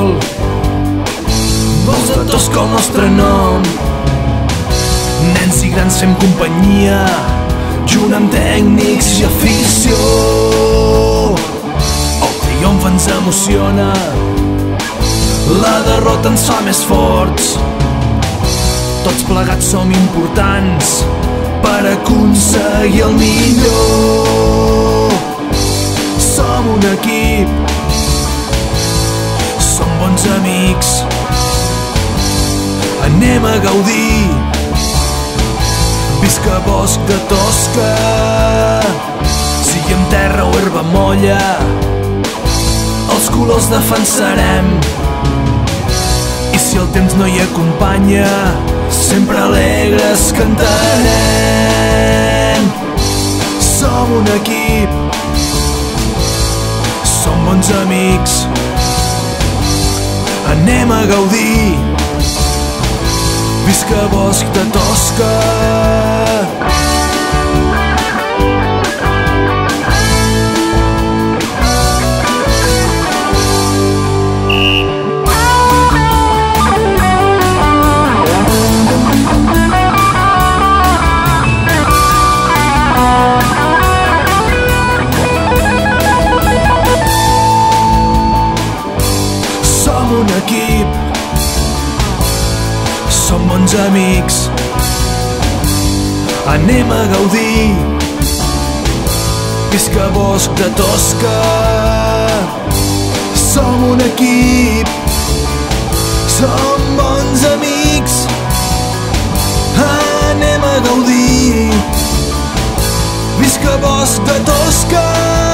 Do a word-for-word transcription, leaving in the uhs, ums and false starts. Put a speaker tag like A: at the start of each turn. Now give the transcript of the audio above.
A: sol, vols de Tosca el nostre nom. Nens i grans fem companyia, junt amb tècnics i afició. El triomf ens emociona, la derrota ens fa més forts. Tots plegats som importants per aconseguir el millor. Som un equip, som bons amics, anem a gaudir. Visca Bosc de Tosca, sigui en terra o herba molla, els colors defensarem. I si el temps no hi acompanya, sempre alegres cantarem. Som un equip, som bons amics, anem a gaudir. Visca Bosc de Tosca. Som un equip, som bons amics, anem a gaudir. Visca Bosc de Tosca. Som un equip, som bons amics, anem a gaudir. Visca Bosc de Tosca.